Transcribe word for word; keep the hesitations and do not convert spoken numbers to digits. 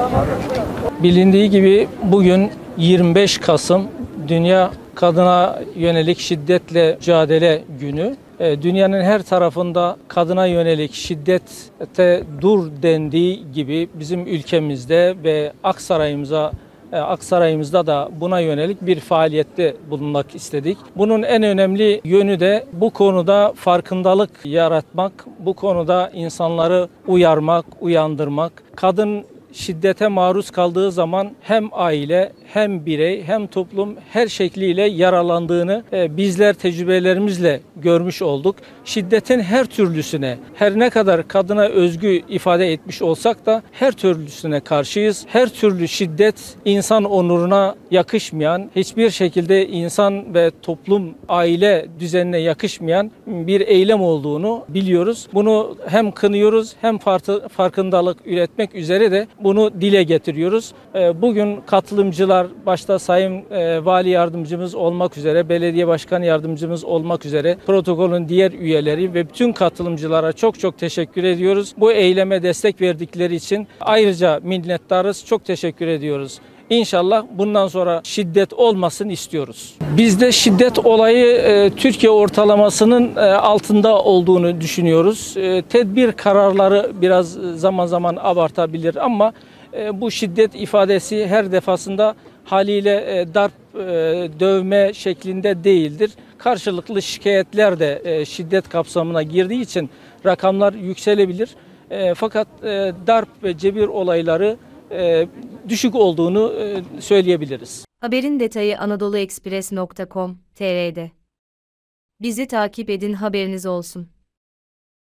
Bilindiği gibi bugün yirmi beş Kasım Dünya Kadına Yönelik Şiddetle Mücadele Günü. Dünyanın her tarafında kadına yönelik şiddete dur dendiği gibi bizim ülkemizde ve Aksaray'ımıza Aksaray'ımızda da buna yönelik bir faaliyette bulunmak istedik. Bunun en önemli yönü de bu konuda farkındalık yaratmak, bu konuda insanları uyarmak, uyandırmak. Kadın şiddete maruz kaldığı zaman hem aile, hem birey, hem toplum her şekliyle yaralandığını bizler tecrübelerimizle görmüş olduk. Şiddetin her türlüsüne, her ne kadar kadına özgü ifade etmiş olsak da her türlüsüne karşıyız. Her türlü şiddet insan onuruna yakışmayan, hiçbir şekilde insan ve toplum, aile düzenine yakışmayan bir eylem olduğunu biliyoruz. Bunu hem kınıyoruz hem farkındalık üretmek üzere de bunu dile getiriyoruz. Bugün katılımcılar, başta Sayın Vali Yardımcımız olmak üzere, Belediye Başkan Yardımcımız olmak üzere, protokolün diğer üyeleri ve bütün katılımcılara çok çok teşekkür ediyoruz. Bu eyleme destek verdikleri için ayrıca minnettarız. Çok teşekkür ediyoruz. İnşallah bundan sonra şiddet olmasın istiyoruz. Bizde şiddet olayı e, Türkiye ortalamasının e, altında olduğunu düşünüyoruz. E, tedbir kararları biraz zaman zaman abartabilir ama e, bu şiddet ifadesi her defasında haliyle e, darp, e, dövme şeklinde değildir. Karşılıklı şikayetler de e, şiddet kapsamına girdiği için rakamlar yükselebilir. E, fakat e, darp ve cebir olayları e, düşük olduğunu e, söyleyebiliriz. Haberin detayı anadoluekspres nokta com nokta tr'de. Bizi takip edin, haberiniz olsun.